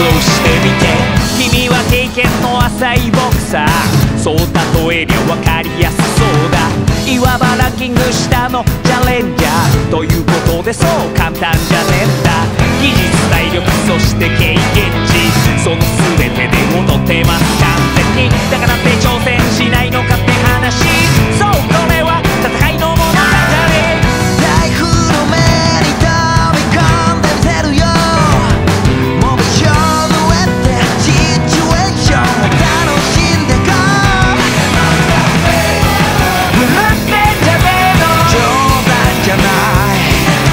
してみて。君は経験の浅いボクサー、そう例えりゃ分かりやすそうだ。いわばランキング下のチャレンジャーということで、そう簡単じゃねえんだ。技術体力そして経験値、その全てで踊ってます完全に。だからって挑戦しないのかって話。そう、これは戦いの物語。 台風の目に飛び込んでみせるよ。目標の上ってシチュエーションを楽しんでこう。 狂ってんじゃねえの、 冗談じゃない。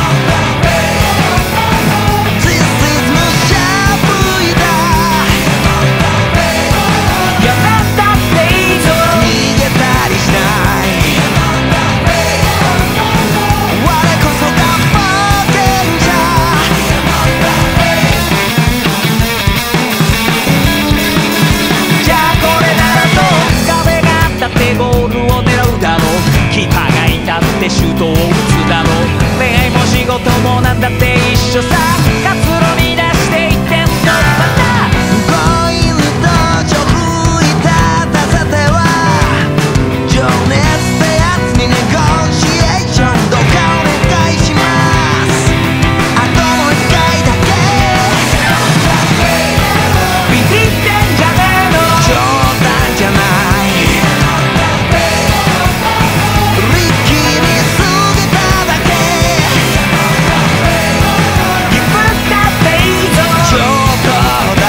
This is 無茶ぶりだ。 やめたっていいぞ、 逃げたりしない。我こそが冒険者。 じゃあこれならどう。壁があったってゴールを狙うだろう。キーパーがいたってシュートを打つだろう。恋愛も仕事もなんだって一緒さ。活路に出していってんのまた。 コイルとジョ振り立たせては情熱ってやつにネゴシエーションどうかお願いします。あともう一回だけ。 ビビってんじゃねえの、 冗談じゃない。力みすぎただけ。 ギブったっていいぞ、 ちょっとだ。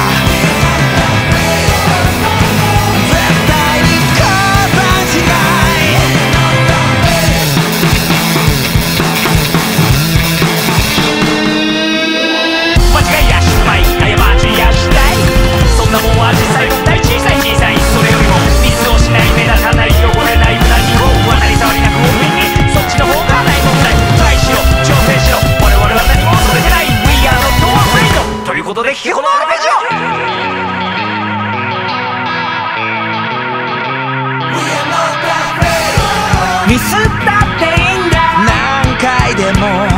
絶対に降参しない。 間違いや失敗過ちやしたい。そんなもんは実際問題小さい小さい。それよりもミスをしない、目立たない、汚れない、無駄にこう当たり障りなく大目に、そっちの方がない問題。トライしろ挑戦しろ、我々は何も恐れてない。 We are not afraid ということで聞けこのアルペジオ。ミスったっていいんだ、 何回でも